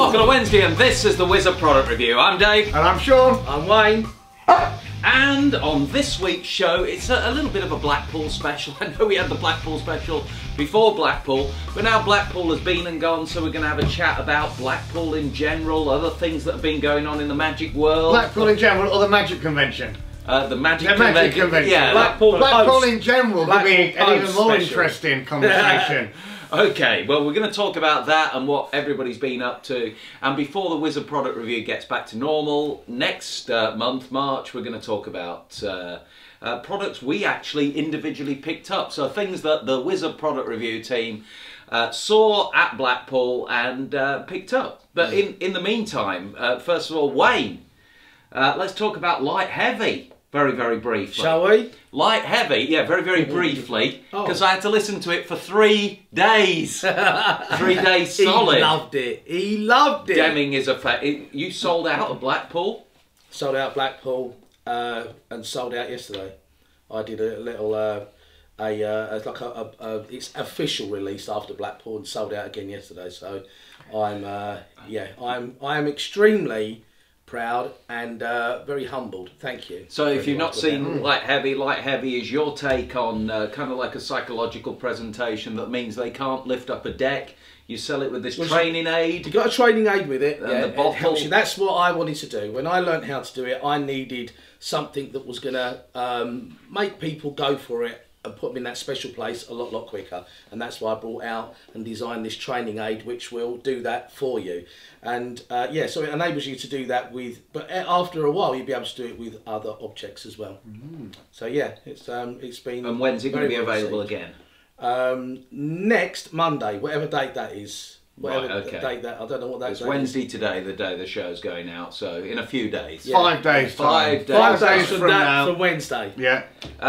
Welcome to Wednesday, and this is the Wizard Product Review. I'm Dave. And I'm Sean. I'm Wayne. And on this week's show, it's a little bit of a Blackpool special. I know we had the Blackpool special before Blackpool, but now Blackpool has been and gone, so we're going to have a chat about Blackpool in general, other things that have been going on in the magic world. Blackpool in general, or the Magic Convention? The Magic Convention. Yeah, Blackpool in general would be an even more special. interesting conversation. Okay, well, we're going to talk about that and what everybody's been up to. And before the Wizard Product Review gets back to normal, next month, March, we're going to talk about products we actually individually picked up. So things that the Wizard Product Review team saw at Blackpool and picked up. But in the meantime, first of all, Wayne, let's talk about light heavy. Very, very briefly. Shall we? Light heavy, yeah, very, very briefly, because I had to listen to it for 3 days. 3 days solid. He loved it. He loved it. Deming is you sold out of Blackpool? Sold out Blackpool and sold out yesterday. I did a little, it's official release after Blackpool and sold out again yesterday. So I'm extremely proud and very humbled. Thank you. So if you've not seen Light Heavy is your take on kind of like a psychological presentation that means they can't lift up a deck. You sell it with this training aid. You got a training aid with it. And yeah, the bottle. It helps you. That's what I wanted to do. When I learned how to do it, I needed something that was going to make people go for it and put them in that special place a lot quicker. And that's why I brought out and designed this training aid, which will do that for you. And yeah, so it enables you to do that with, but after a while you'll be able to do it with other objects as well. So yeah, it's been. And when's it going to be available again? Next Monday, whatever date that is. Whatever Right, okay. date that, I don't know what that It's date Wednesday today, the day the show's going out, so in a few days. Yeah. 5 days. 5 days. 5 days from from now. from Wednesday. Yeah.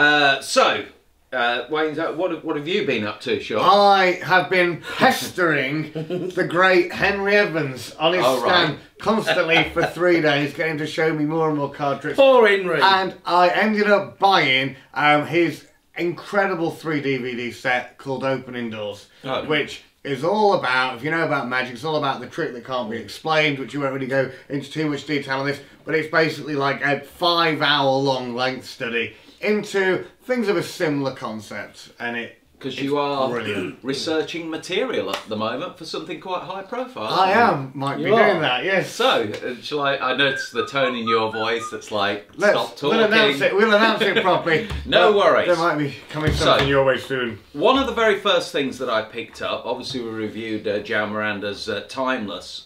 Wayne, what have you been up to, Sean? I have been pestering the great Henry Evans on his stand constantly for 3 days, getting him to show me more and more card tricks. Poor Henry. And I ended up buying his incredible 3 DVD set called Opening Doors, which is all about, if you know about magic, it's all about the trick that can't be explained, which you won't really go into too much detail on this, but it's basically like a 5-hour-long length study into things of a similar concept, and because you are brilliant. researching material at the moment for something quite high profile. Might be doing that, yes. So, shall I notice the tone in your voice that's like, stop talking. We'll announce it properly. No worries. There might be coming something your way soon. One of the very first things that I picked up, obviously we reviewed Joe Miranda's Timeless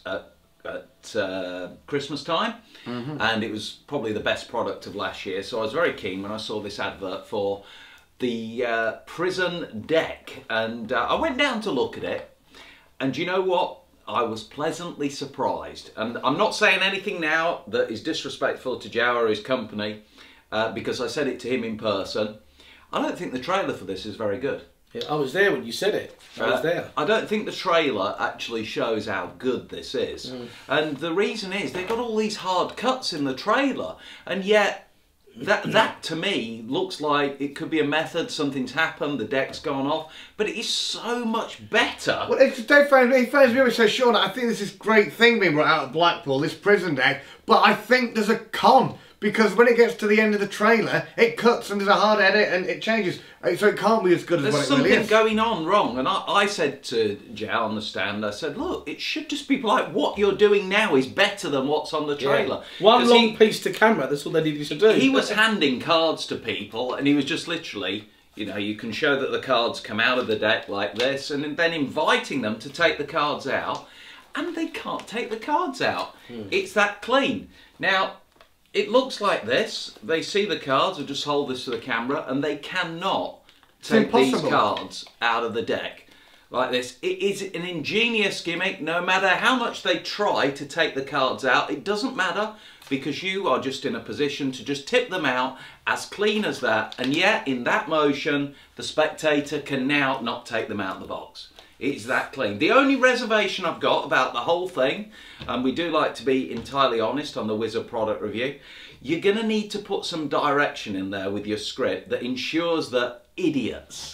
at Christmas time. And it was probably the best product of last year, so I was very keen when I saw this advert for the prison deck, and I went down to look at it, and you know what? I was pleasantly surprised, and I'm not saying anything now that is disrespectful to Joe or his company, because I said it to him in person. I don't think the trailer for this is very good. Yeah, I was there when you said it. I was there. I don't think the trailer actually shows how good this is. And the reason is they've got all these hard cuts in the trailer, and yet that to me looks like it could be a method, something's happened, the deck's gone off, but it is so much better. Well, Dave phones me up and says, Sean, I think this is a great thing being brought out of Blackpool, this prison deck, but I think there's a con. Because when it gets to the end of the trailer, it cuts and there's a hard edit and it changes. So it can't be as good as what it really is. There's something going on wrong. And I said to Joe on the stand, I said, look, it should just be like what you're doing now is better than what's on the trailer. Yeah. One long piece to camera, that's all they needed to do. He was handing cards to people and he was just literally, you know, you can show that the cards come out of the deck like this and then inviting them to take the cards out. And they can't take the cards out. It's that clean. Now, it looks like this. They see the cards, or just hold this to the camera, and they cannot take these cards out of the deck like this. It is an ingenious gimmick. No matter how much they try to take the cards out, it doesn't matter, because you are just in a position to just tip them out as clean as that. And yet, in that motion, the spectator can now not take them out of the box. It's that clean. The only reservation I've got about the whole thing, and we do like to be entirely honest on the Wizard Product Review, you're going to need to put some direction in there with your script that ensures that idiots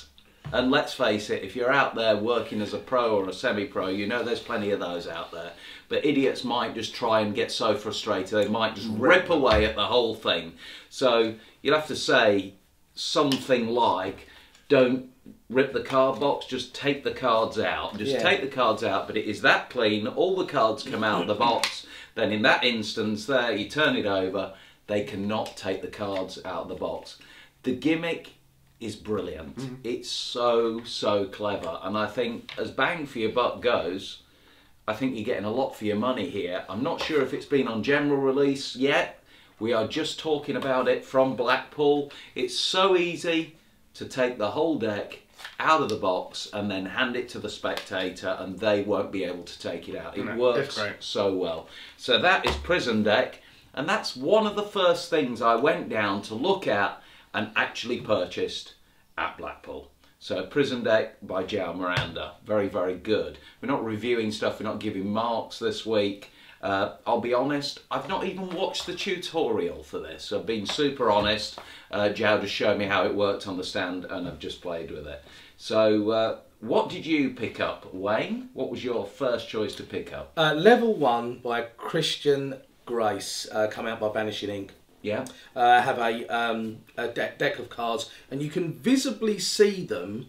And let's face it, if you're out there working as a pro or a semi-pro, you know there's plenty of those out there. But idiots might just try and get so frustrated, they might just rip away at the whole thing. So you'll have to say something like, don't rip the card box, just take the cards out. Just take the cards out, but it is that clean, all the cards come out of the box. Then in that instance there, you turn it over, they cannot take the cards out of the box. The gimmick is brilliant. It's so clever, and I think as bang for your buck goes, I think you're getting a lot for your money here. I'm not sure if it's been on general release yet. We are just talking about it from Blackpool. It's so easy to take the whole deck out of the box and then hand it to the spectator, and they won't be able to take it out. It works so well. So that is Prison Deck, and that's one of the first things I went down to look at and actually purchased at Blackpool. So Prison Deck by Joe Miranda, very good. We're not reviewing stuff, we're not giving marks this week. I'll be honest, I've not even watched the tutorial for this. I've been super honest. Joe just showed me how it worked on the stand and I've just played with it. So what did you pick up, Wayne? What was your first choice to pick up? Level 1 by Christian Grace, come out by Vanishing Ink. Yeah. Have a deck of cards, and you can visibly see them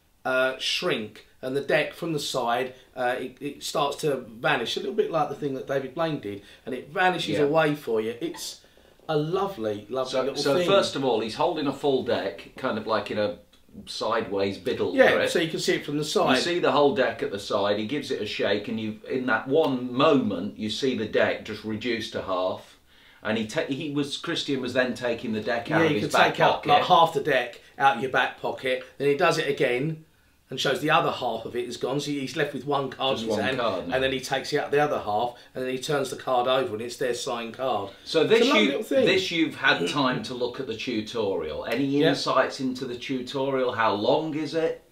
shrink, and the deck from the side, it starts to vanish, a little bit like the thing that David Blaine did, and it vanishes away for you. It's a lovely little thing. So first of all, he's holding a full deck, kind of like in a sideways biddle. Yeah, so you can see it from the side. You see the whole deck at the side, he gives it a shake, and in that one moment, you see the deck just reduced to half. And Christian was then taking the deck out of his back pocket. Yeah, you could take out like half the deck out of your back pocket. Then he does it again and shows the other half of it is gone. So he's left with one card in his hand. And then he takes out the other half, and then he turns the card over, and it's their signed card. So this you've had time to look at the tutorial. Any insights into the tutorial? How long is it?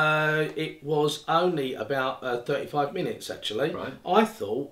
It was only about 35 minutes actually. Right. I thought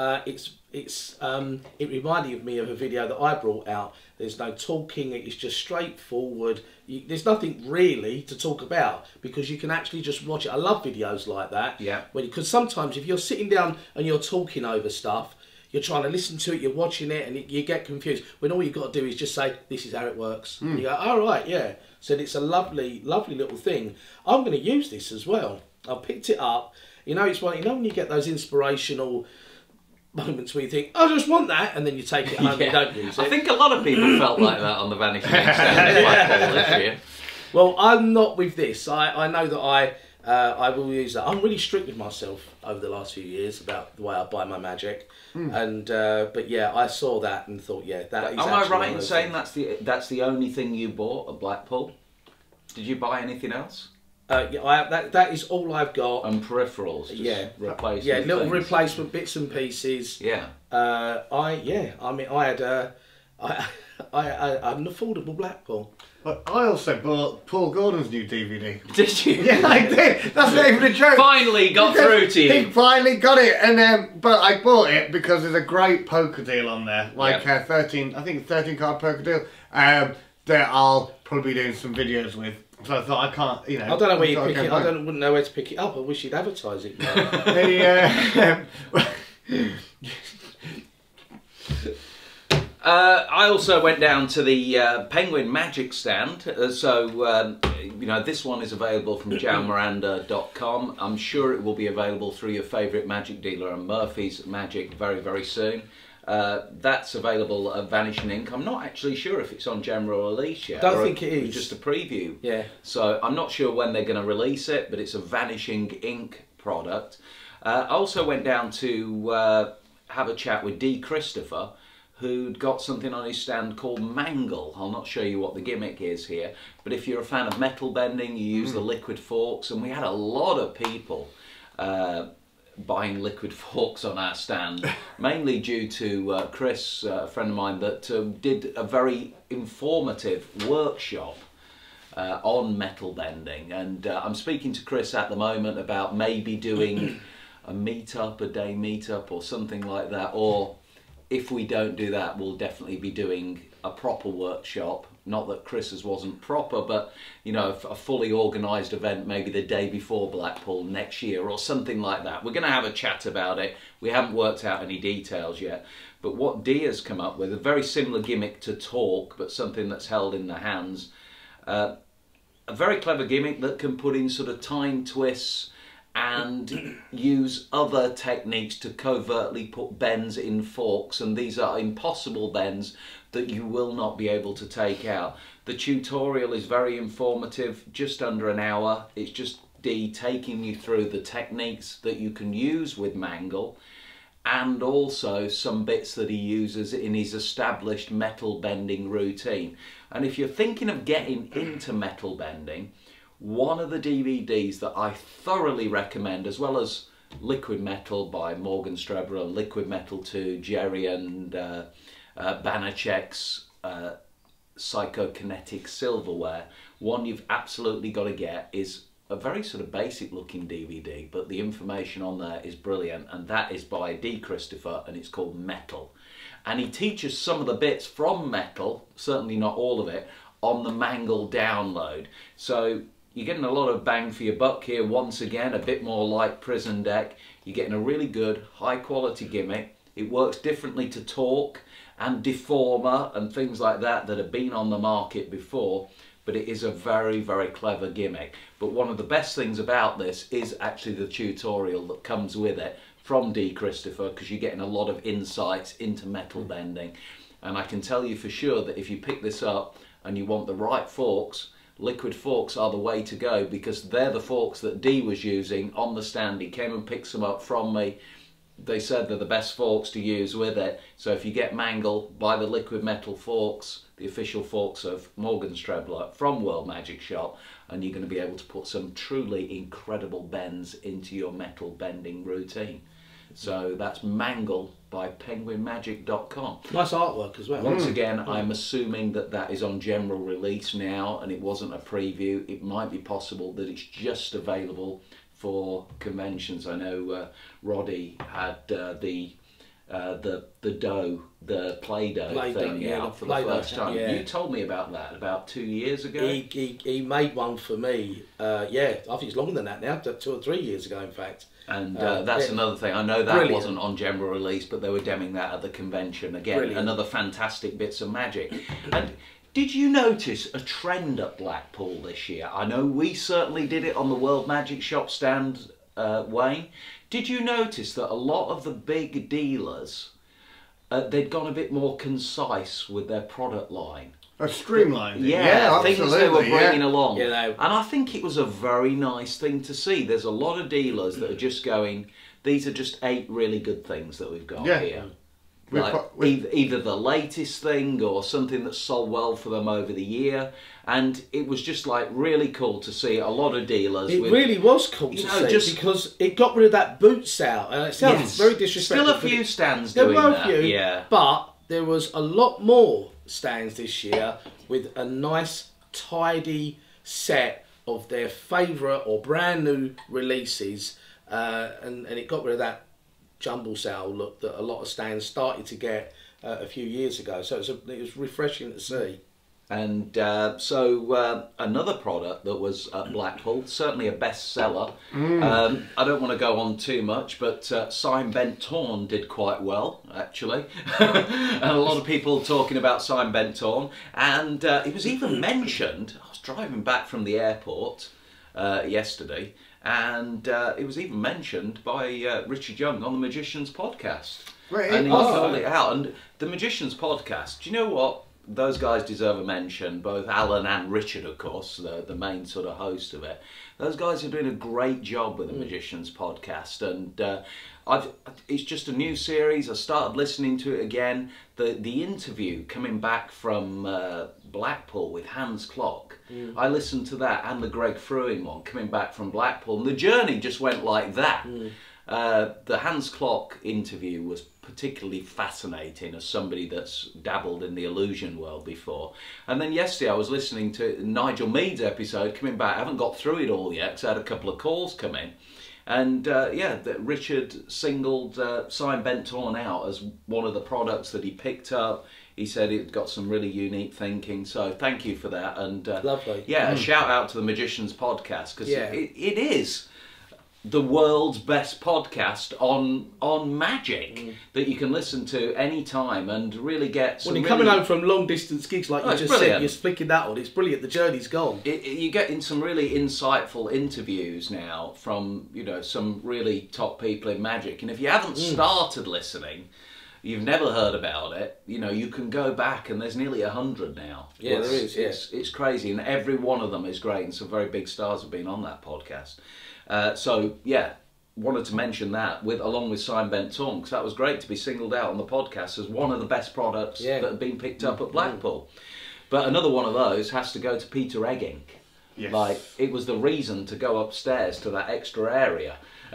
it reminded me of a video that I brought out. There's no talking, it's just straightforward. There's nothing really to talk about because you can actually just watch it. I love videos like that. Yeah. Because sometimes if you're sitting down and you're talking over stuff, you're trying to listen to it, you're watching it, and you get confused. When all you've got to do is just say, this is how it works. And you go, all right, yeah. So it's a lovely little thing. I'm going to use this as well. I picked it up. You know, it's one. You know when you get those inspirational moments where you think, I just want that, and then you take it home and you don't use it. I think a lot of people felt like that on the Vanishing Ink stand this year. Well, I'm not with this. I know that I will use that. I'm really strict with myself over the last few years about the way I buy my Magic, and but yeah, I saw that and thought, yeah, that is. Am I right in saying that's the only thing you bought at Blackpool? Did you buy anything else? That is all I've got. And peripherals, just replacement. Yeah, little replacement bits and pieces. Yeah. I mean, I had an affordable Blackpool. But I also bought Paul Gordon's new DVD. Did you? Yeah, I did. That's not even a joke. Finally got through to you. He finally got it, and but I bought it because there's a great poker deal on there, like 13 card poker deal. That I'll probably be doing some videos with. So I thought I can't, you know. I don't know where you pick it. Wouldn't know where to pick it up. I wish you'd advertise it. I also went down to the Penguin Magic stand. You know, this one is available from joemiranda.com. I'm sure it will be available through your favourite magic dealer and Murphy's Magic very soon. That's available at Vanishing Ink. I'm not actually sure if it's on general release yet. I don't think it is. It's just a preview. Yeah. So I'm not sure when they're going to release it, but it's a Vanishing Ink product. I also went down to have a chat with D. Christopher, who'd got something on his stand called Mangle. I'll not show you what the gimmick is here, but if you're a fan of metal bending, you use the liquid forks, and we had a lot of people buying liquid forks on our stand, mainly due to Chris, a friend of mine, that did a very informative workshop on metal bending, and I'm speaking to Chris at the moment about maybe doing a day meetup or something like that, or if we don't do that, we'll definitely be doing a proper workshop not that Chris's wasn't proper, but you know, a fully organised event maybe the day before Blackpool next year or something like that. We're going to have a chat about it. We haven't worked out any details yet, but what Dee has come up with, a very similar gimmick to Talk, but something that's held in the hands. A very clever gimmick that can put in sort of time twists and use other techniques to covertly put bends in forks, and these are impossible bends that you will not be able to take out. The tutorial is very informative, just under an hour. It's just Dee taking you through the techniques that you can use with Mangle, and also some bits that he uses in his established metal bending routine. And if you're thinking of getting into metal bending, one of the DVDs that I thoroughly recommend, as well as Liquid Metal by Morgan Strebler and Liquid Metal 2, Jerry and Banachek's Psychokinetic Silverware, one you've absolutely got to get is a very sort of basic looking DVD, but the information on there is brilliant, and that is by D. Christopher, and it's called Metal. And he teaches some of the bits from Metal, certainly not all of it, on the Mangle download. So you're getting a lot of bang for your buck here. Once again, a bit more like Prison Deck. You're getting a really good, high quality gimmick. It works differently to Talk and Deformer and things like that that have been on the market before, but it is a very, very clever gimmick. But one of the best things about this is actually the tutorial that comes with it from D. Christopher, because you're getting a lot of insights into metal bending. And I can tell you for sure that if you pick this up and you want the right forks, Liquid forks are the way to go, because they're the forks that Dee was using on the stand. He came and picked some up from me. They said they're the best forks to use with it. So if you get Mangle, buy the Liquid Metal forks, the official forks of Morgan Strebler from World Magic Shop, and you're going to be able to put some truly incredible bends into your metal bending routine. So that's Mangle by penguinmagic.com. Nice artwork as well. Once again, I'm assuming that that is on general release now, and it wasn't a preview. It might be possible that it's just available for conventions. I know Roddy had the Play-Doh thing out for the first time. Yeah. You told me about that about 2 years ago. He made one for me. Yeah, I think it's longer than that now. 2 or 3 years ago, in fact. And that's another thing. I know that wasn't on general release, but they were demming that at the convention. Again, another fantastic bits of magic. And did you notice a trend at Blackpool this year? I know we certainly did it on the World Magic Shop stand, Wayne. Did you notice that a lot of the big dealers, they'd gone a bit more concise with their product line? Streamlined. Yeah, things they were bringing along. Yeah, and I think it was a very nice thing to see. There's a lot of dealers that are just going, these are just 8 really good things that we've got here. Like either the latest thing or something that's sold well for them over the year. And it was just like really cool to see a lot of dealers. It really was cool to see, because it got rid of that boot sale. And it sounds very disrespectful. Still a few stands doing that. There were a few, yeah. But there was a lot more stands this year with a nice, tidy set of their favourite or brand new releases. And it got rid of that jumble sale look that a lot of stands started to get a few years ago. So it was refreshing to see. And so another product that was at Blackpool, certainly a bestseller. I don't want to go on too much, but Sign Bent Torn did quite well, actually. And a lot of people talking about Sign Bent Torn. And it was even mentioned, I was driving back from the airport yesterday, and it was even mentioned by Richard Young on the Magician's podcast. Right. And he called it out. And the Magician's podcast, do you know what? Those guys deserve a mention, both Alan and Richard, of course, the main sort of host of it. Those guys are doing a great job with the Magician's podcast, and it's just a new series. I started listening to it again. The interview coming back from Blackpool with Hans Klock, I listened to that, and the Greg Fruin one coming back from Blackpool, and the journey just went like that. The Hans Klock interview was particularly fascinating as somebody that's dabbled in the illusion world before. And then yesterday I was listening to Nigel Mead's episode coming back. I haven't got through it all yet because I had a couple of calls come in. And Richard singled Sign Bent Torn out as one of the products that he picked up. he said it got some really unique thinking. So thank you for that. And Lovely. Yeah, a shout out to the Magicians Podcast, because Yeah. it is the world's best podcast on magic that you can listen to any time and really get some. When you're coming home from long distance gigs, like you just said, you're flicking that on. It's brilliant. The journey's gone. You get in some really insightful interviews now from some really top people in magic, and if you haven't started listening, you've never heard about it, you can go back, and there's nearly 100 now. Yeah, there is. It's crazy, and every one of them is great, and some very big stars have been on that podcast. So yeah, wanted to mention that along with Sign Bent Torn, because that was great to be singled out on the podcast as one of the best products that have been picked up at Blackpool. But another one of those has to go to Peter Egging. Yes. Like, it was the reason to go upstairs to that extra area.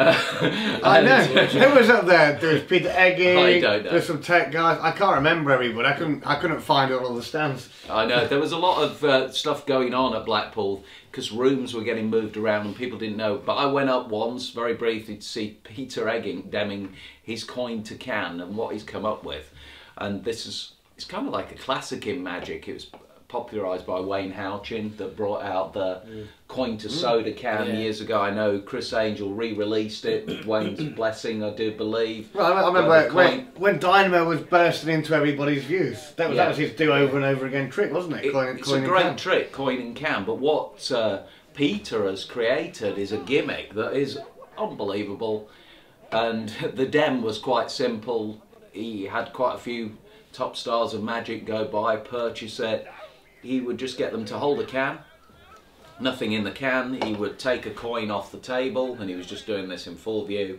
I know. Who was up there? There was Peter Egging. I don't know. There's some tech guys. I can't remember everybody. I couldn't find all of the stands. I know. There was a lot of stuff going on at Blackpool because rooms were getting moved around and people didn't know. But I went up once, very briefly, to see Peter Egging demming his coin to can and what he's come up with. And it's kind of like a classic in magic. It was popularised by Wayne Houchin, that brought out the coin to soda can years ago. I know Chris Angel re-released it with Wayne's blessing, I do believe. Well, I remember when Dynamo was bursting into everybody's views. That was his do over and over again trick, wasn't it? It's a great trick, coin and can. But what Peter has created is a gimmick that is unbelievable. And the dem was quite simple. He had quite a few top stars of magic go by, purchase it. He would just get them to hold a can, nothing in the can. He would take a coin off the table, and he was just doing this in full view,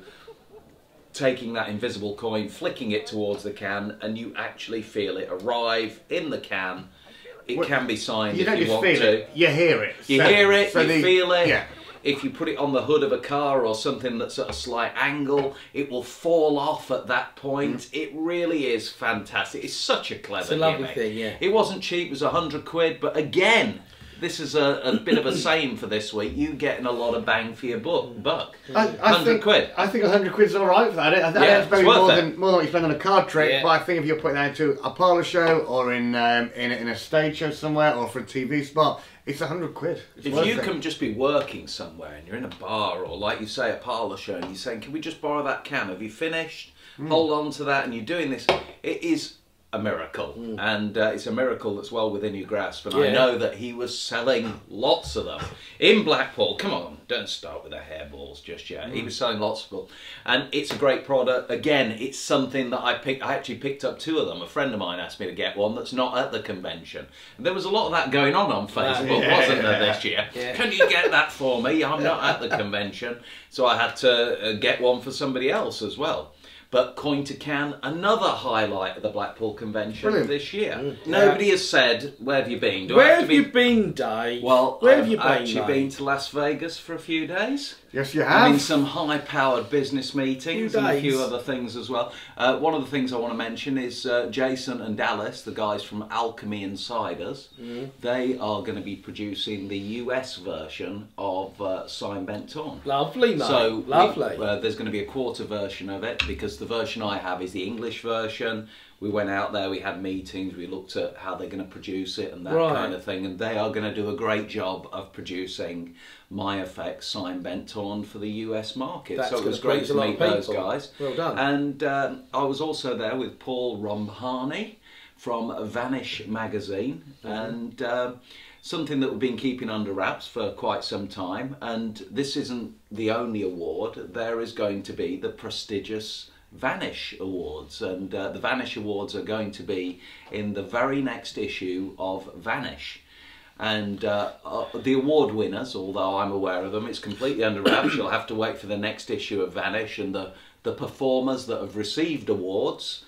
taking that invisible coin, flicking it towards the can, and you actually feel it arrive in the can. It can be signed if you want to. You hear it. You hear it, you feel it. Yeah. If you put it on the hood of a car or something that's at a slight angle, it will fall off at that point. It really is fantastic. It's such a clever gimmick. It's a lovely thing, yeah. It wasn't cheap, it was £100, but again, this is a bit of a saying for this week. You getting a lot of bang for your buck. £100. I think £100 is all right for that. I think it's very more than what you spend on a card trick. Yeah. But I think if you're putting that into a parlour show or in a stage show somewhere or for a TV spot, it's £100. If you can just be working somewhere and you're in a bar or, like you say, a parlour show, and you're saying, "Can we just borrow that can? Have you finished? Hold on to that," and you're doing this, it is a miracle, and it's a miracle that's well within your grasp. And I know that he was selling lots of them in Blackpool. Come on, don't start with the hairballs just yet. He was selling lots of them, and it's a great product. Again, it's something that I actually picked up 2 of them. A friend of mine asked me to get one that's not at the convention. And there was a lot of that going on Facebook, wasn't there, this year? Yeah. Can you get that for me? I'm not at the convention, so I had to get one for somebody else as well. But coin to can, another highlight of the Blackpool Convention this year. Nobody has said, where have you been? Where have you been, Dave? Well, where have you I've actually been to Las Vegas for a few days. Yes, you have. I'm in some high-powered business meetings and a few other things as well. One of the things I want to mention is Jason and Dallas, the guys from Alchemy Insiders. They are going to be producing the US version of Sign Bent Torn. Lovely, mate. So lovely. There's going to be a quarter version of it, because the version I have is the English version. We went out there, we had meetings, we looked at how they're going to produce it and that kind of thing, and they are going to do a great job of producing my effects Sign Bent Torn for the US market. So it was great to meet those guys. Well done. And I was also there with Paul Rombhani from Vanish magazine, and something that we've been keeping under wraps for quite some time. And this isn't the only award. There is going to be the prestigious Vanish Awards, and the Vanish Awards are going to be in the very next issue of Vanish. And the award winners, although I'm aware of them, it's completely under wraps. You'll have to wait for the next issue of Vanish, and the performers that have received awards.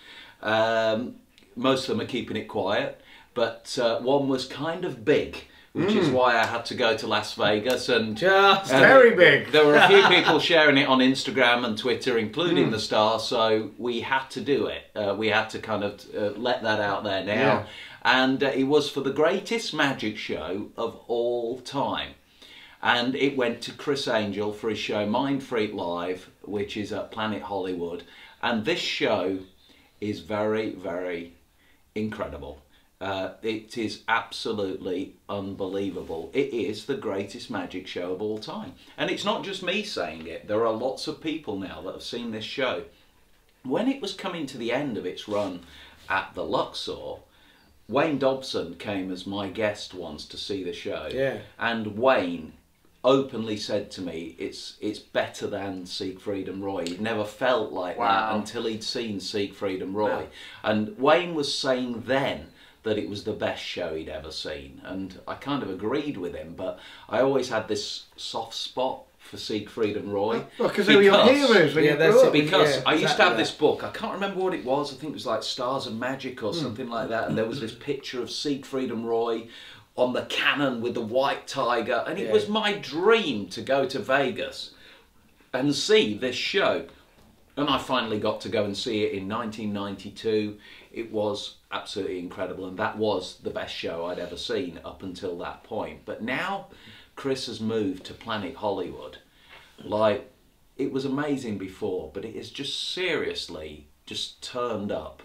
Most of them are keeping it quiet, but one was kind of big, which is why I had to go to Las Vegas. And just very big. There were a few people sharing it on Instagram and Twitter, including the star, so we had to do it. We had to kind of let that out there now. Yeah. And it was for the greatest magic show of all time. And it went to Chris Angel for his show Mind Freak Live, which is at Planet Hollywood. And this show is very, very incredible. It is absolutely unbelievable. It is the greatest magic show of all time. And it's not just me saying it. There are lots of people now that have seen this show. When it was coming to the end of its run at the Luxor, Wayne Dobson came as my guest once to see the show. Yeah. And Wayne openly said to me, it's better than Siegfried and Roy. He'd never felt like that until he'd seen Siegfried and Roy. Wow. And Wayne was saying then that it was the best show he'd ever seen. And I kind of agreed with him, but I always had this soft spot for Siegfried and Roy. Well, because they were your heroes when you grew up. Because I used to have this book, I can't remember what it was, I think it was like Stars of Magic or something like that, and there was this picture of Siegfried and Roy on the cannon with the white tiger, and it was my dream to go to Vegas and see this show. And I finally got to go and see it in 1992. It was absolutely incredible, and that was the best show I'd ever seen up until that point. But now Chris has moved to Planet Hollywood. Like, it was amazing before, but it is just seriously just turned up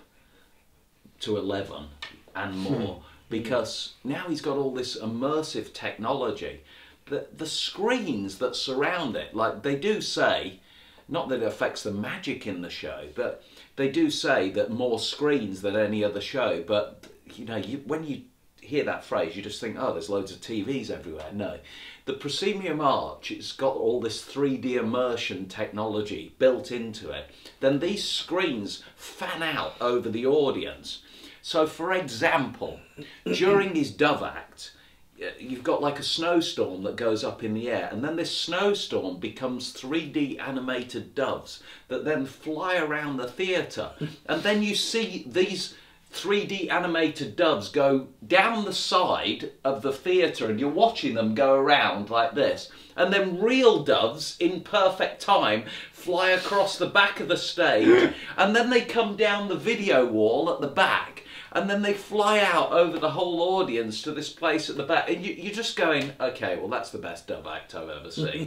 to 11 and more. Because now he's got all this immersive technology. The screens that surround it, like they do say, not that it affects the magic in the show, but they do say that more screens than any other show. But, you know, when you hear that phrase, you just think, oh, there's loads of TVs everywhere. No. The Proscenium Arch, it's got all this 3D immersion technology built into it. Then these screens fan out over the audience. So, for example, during his dove act, you've got like a snowstorm that goes up in the air, and then this snowstorm becomes 3D animated doves that then fly around the theatre. And then you see these 3D animated doves go down the side of the theatre, and you're watching them go around like this. And then real doves, in perfect time, fly across the back of the stage, and then they come down the video wall at the back, and then they fly out over the whole audience to this place at the back. And you're just going, okay, well, that's the best dove act I've ever seen.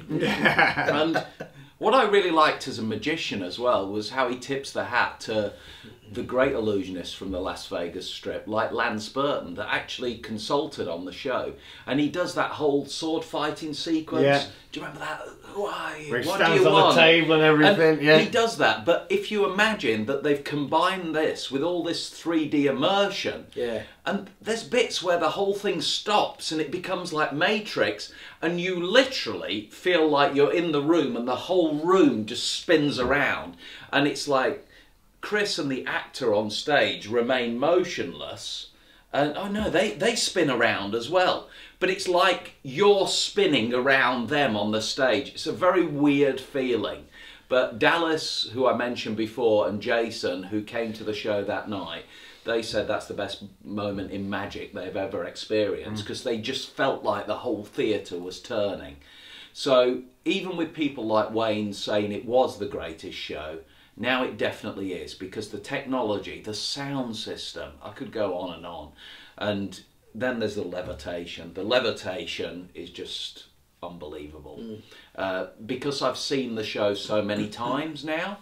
And what I really liked as a magician as well was how he tips the hat to the great illusionists from the Las Vegas Strip, like Lance Burton, that actually consulted on the show. And he does that whole sword fighting sequence. Yeah. Do you remember that? Why? Where he what stands do you on want? the table and everything. And he does that. But if you imagine that they've combined this with all this 3D immersion, and there's bits where the whole thing stops and it becomes like Matrix, and you literally feel like you're in the room and the whole room just spins around, and it's like Chris and the actor on stage remain motionless, and oh no, they spin around as well, but it's like you're spinning around them on the stage. It's a very weird feeling. But Dallas, who I mentioned before, and Jason, who came to the show that night, they said that's the best moment in magic they've ever experienced, because they just felt like the whole theatre was turning. So even with people like Wayne saying it was the greatest show, now it definitely is, because the technology, the sound system, I could go on. And then there's the levitation. The levitation is just unbelievable. Because I've seen the show so many times now,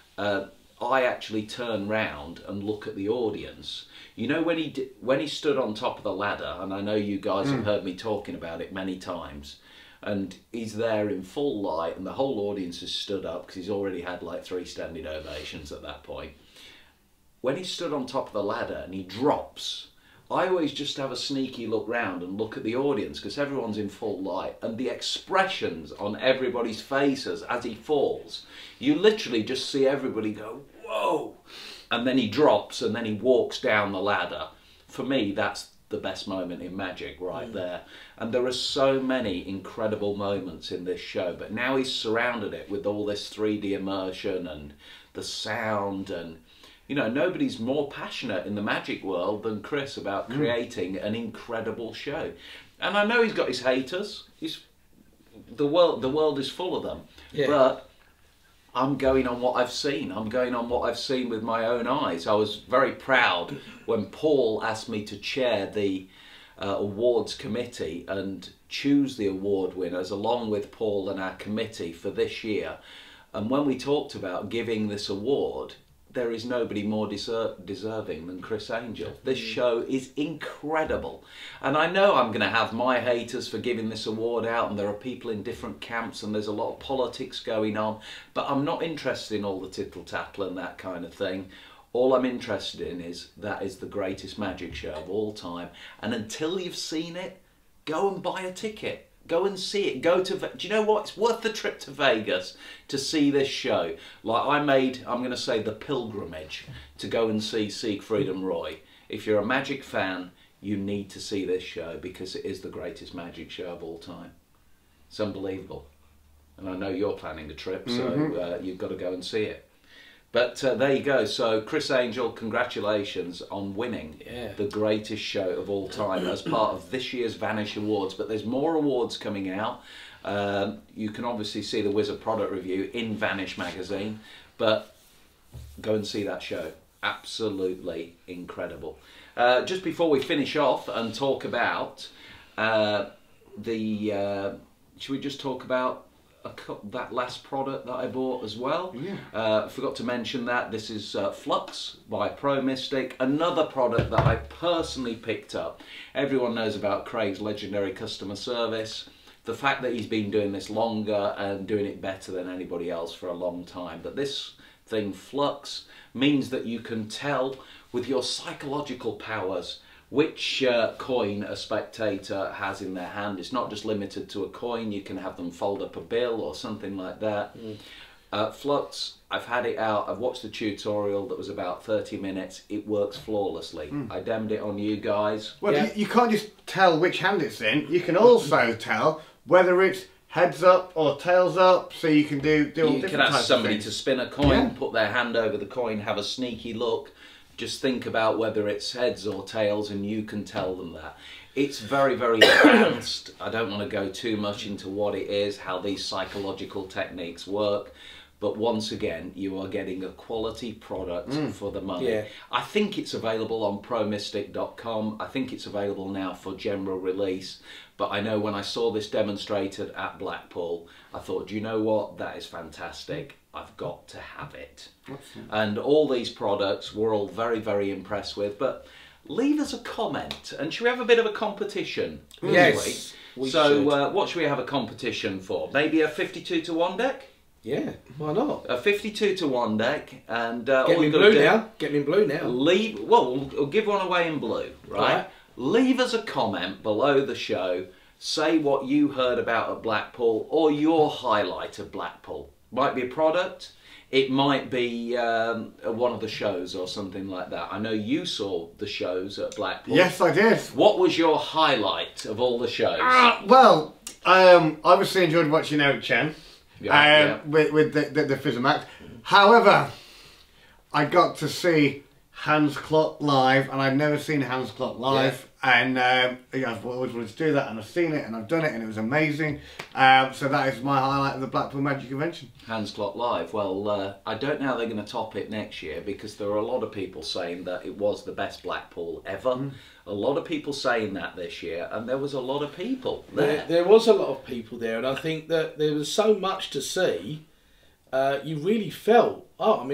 I actually turn round and look at the audience. You know, when he stood on top of the ladder, and I know you guys have heard me talking about it many times, and he's there in full light, and the whole audience has stood up because he's already had like 3 standing ovations at that point. When he stood on top of the ladder and he drops, I always just have a sneaky look round and look at the audience, because everyone's in full light, and the expressions on everybody's faces as he falls, you literally just see everybody go, whoa, and then he drops and then he walks down the ladder. For me, that's the best moment in magic right there. And there are so many incredible moments in this show, but now he's surrounded it with all this 3D immersion and the sound, and you know, nobody's more passionate in the magic world than Chris about creating an incredible show. And I know he's got his haters. The world is full of them. But I'm going on what I've seen. I'm going on what I've seen with my own eyes. I was very proud when Paul asked me to chair the awards committee and choose the award winners along with Paul and our committee for this year. And when we talked about giving this award, there is nobody more deserving than Chris Angel. This show is incredible. And I know I'm going to have my haters for giving this award out, and there are people in different camps, and there's a lot of politics going on, but I'm not interested in all the tittle-tattle and that kind of thing. All I'm interested in is that is the greatest magic show of all time. And until you've seen it, go and buy a ticket. Go and see it. Go to... Do you know what? It's worth the trip to Vegas to see this show. Like I made, I'm going to say, the pilgrimage to go and see Siegfried and Roy. If you're a magic fan, you need to see this show because it is the greatest magic show of all time. It's unbelievable. And I know you're planning a trip, so you've got to go and see it. But there you go. So Chris Angel, congratulations on winning the greatest show of all time as part of this year's Vanish Awards. But there's more awards coming out. You can obviously see the Wizard product review in Vanish magazine. But go and see that show. Absolutely incredible. Just before we finish off and talk about should we just talk about that last product that I bought as well? Yeah. Forgot to mention that this is Flux by Pro Mystic, another product that I personally picked up. Everyone knows about Craig's legendary customer service, the fact that he's been doing this longer and doing it better than anybody else for a long time. But this thing, Flux, means that you can tell with your psychological powers which coin a spectator has in their hand. It's not just limited to a coin, you can have them fold up a bill or something like that. Flux, I've had it out, I've watched the tutorial that was about 30 minutes, it works flawlessly. I demoed it on you guys. Well, you can't just tell which hand it's in, you can also tell whether it's heads up or tails up, so you can do all different types of things. You can ask somebody to spin a coin, put their hand over the coin, have a sneaky look. Just think about whether it's heads or tails and you can tell them that. It's very, very advanced. I don't want to go too much into what it is, how these psychological techniques work. But once again, you are getting a quality product for the money. Yeah. I think it's available on promystic.com. I think it's available now for general release. But I know when I saw this demonstrated at Blackpool, I thought, do you know what? That is fantastic. I've got to have it. And all these products we're all very, very impressed with. But leave us a comment. And should we have a bit of a competition? Yes. So what should we have a competition for? Maybe a 52 to 1 deck? Yeah, why not? A 52 to 1 deck, and get me in blue now. Get me in blue now. We'll give one away in blue, right? Leave us a comment below the show. Say what you heard about at Blackpool or your highlight of Blackpool. Might be a product. It might be one of the shows or something like that. I know you saw the shows at Blackpool. Yes, I did. What was your highlight of all the shows? Well, I obviously enjoyed watching Eric Chen. With the Physimax. However, I got to see Hans Klok live, and I've never seen Hans Klok live, and I've always wanted to do that, and I've seen it, and I've done it, and it was amazing. So that is my highlight of the Blackpool Magic Convention. Hans Klok live. Well, I don't know how they're going to top it next year, because there are a lot of people saying that it was the best Blackpool ever. A lot of people saying that this year, and there was a lot of people there. There was a lot of people there, and I think that there was so much to see. You really felt,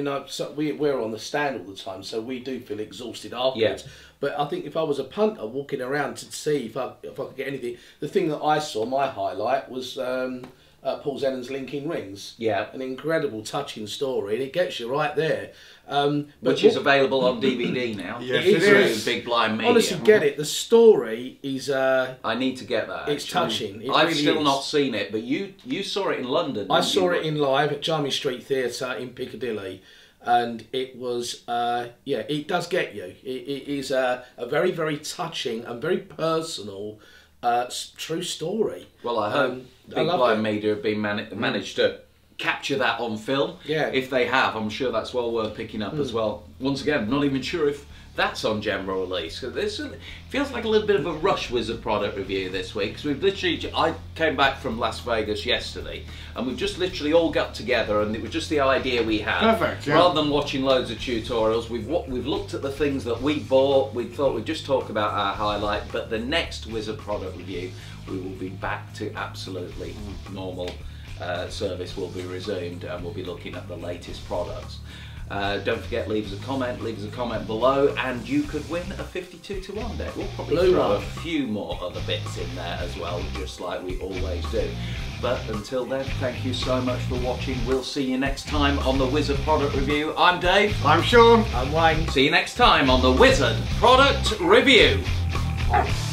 we're on the stand all the time, so we do feel exhausted afterwards. Yeah. But I think if I was a punter walking around to see if I could get anything, the thing that I saw, my highlight, was Paul Zennon's Linking Rings. Yeah. An incredible, touching story, and it gets you right there. Which is available on DVD now. Yes, it is. Big Blind Media. Honestly, get it. The story is... I need to get that, It's touching. I've still not seen it, but you saw it in London. I saw it in live at Jermyn Street Theatre in Piccadilly. And it was, it does get you. It is a very, very touching and very personal true story. Well, I hope Big Blind Media have been managed to capture that on film. Yeah. If they have, I'm sure that's well worth picking up as well. Once again, not even sure if that's on general release. So this feels like a little bit of a rush Wizard product review this week, because we've literally, I came back from Las Vegas yesterday, and we've just literally all got together, and it was just the idea we had. Perfect, yeah. Rather than watching loads of tutorials, we've looked at the things that we bought. We thought we'd just talk about our highlight, but the next Wizard product review, we will be back to absolutely normal service will be resumed, and we'll be looking at the latest products. Don't forget, leave us a comment below, and you could win a 52-to-1 deck. We'll probably Blue throw one. a few more other bits in there as well, just like we always do. But until then, thank you so much for watching. We'll see you next time on the Wizard Product Review. I'm Dave. I'm Sean. I'm Wayne. See you next time on the Wizard Product Review.